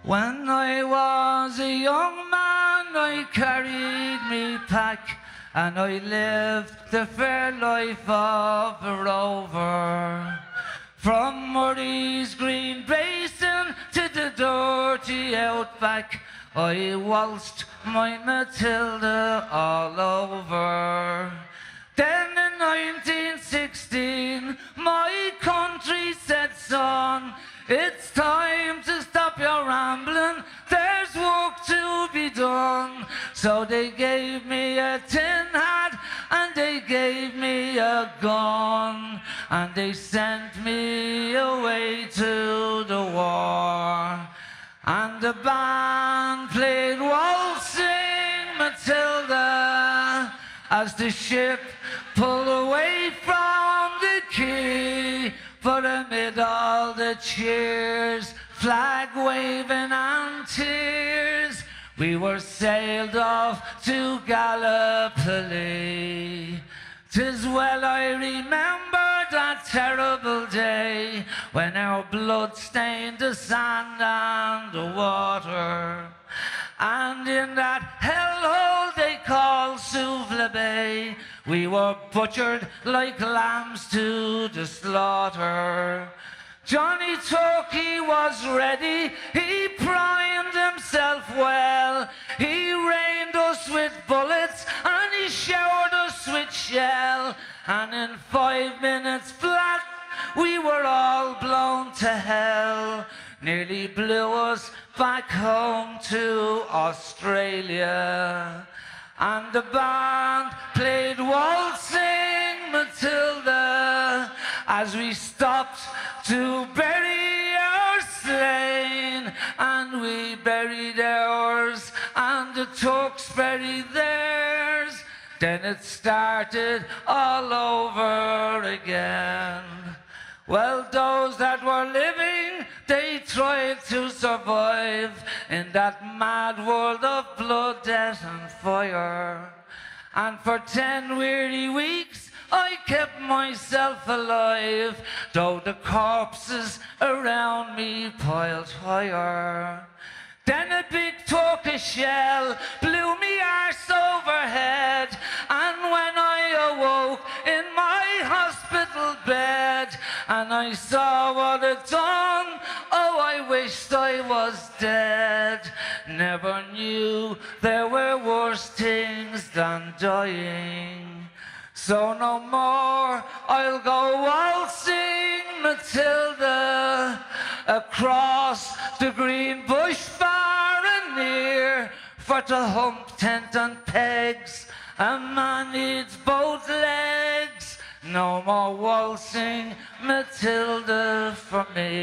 When I was a young man, I carried me pack, and I lived the fair life of a rover. From Murray's Green Basin to the dirty outback, I waltzed my Matilda all over. Then in 1916, my country said, son, it's time to stop your rambling, there's work to be done. So they gave me a tin hat and they gave me a gun, and they sent me away to the war. And the band played Waltzing Matilda as the ship pulled away from the quay. But amid all the cheers, flag waving and tears, we were sailed off to Gallipoli. 'Tis well I remember that terrible day when our blood stained the sand and the water. And in that hellhole they call Suvla Bay, we were butchered like lambs to the slaughter. Johnny Turkey was ready, he primed himself well. He rained us with bullets and he showered us with shell. And in 5 minutes flat, we were all blown to hell. Nearly blew us back home to Australia. And the band played Waltzing Matilda as we stopped to bury our slain. And we buried ours and the Turks buried theirs. Then it started all over again. Well, those that were living, they tried to survive in that mad world of blood, death and fire. And for 10 weary weeks I kept myself alive, though the corpses around me piled higher. Then a big Turkish shell blew me arse overhead, and when I awoke in my hospital bed, and I saw what it done, oh, I wished I was dead. Never knew there were worse things than dying. So no more I'll go waltzing Matilda across the green bush far and near, for to hump tent and pegs a man needs both legs. No more waltzing Matilda for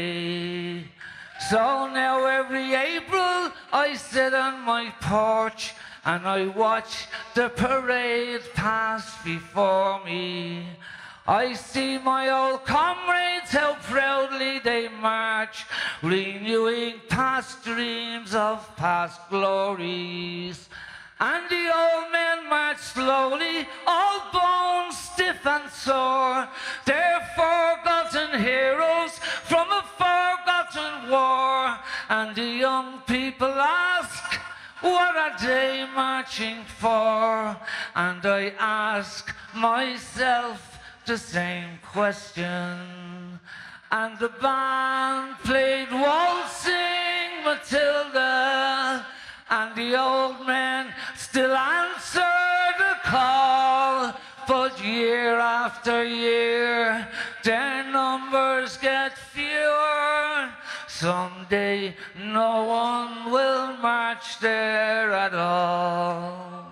me. So now every April I sit on my porch and I watch the parade pass before me. I see my old comrades, how proudly they march, renewing past dreams of past glories. And the old men march slowly, all bones stiff and sore. They're forgotten heroes from a forgotten war. And the young people ask, what are they marching for? And I ask myself the same question. And the band played Waltzing Matilda, and the old men still answer the call. But year after year, their numbers get fewer. Someday no one will march there at all.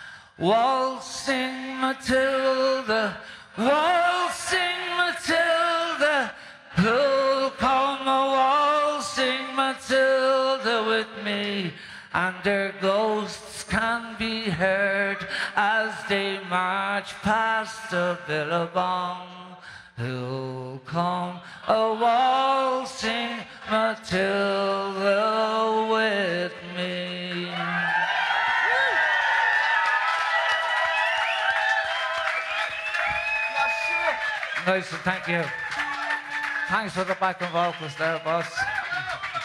Waltzing Matilda, waltzing Matilda, who'll come a waltzing Matilda with me? And their ghosts can be heard as they march past the billabong. Who'll come a waltzing Matilda with me? Nice, thank you. Thanks for the backing vocals there, boss.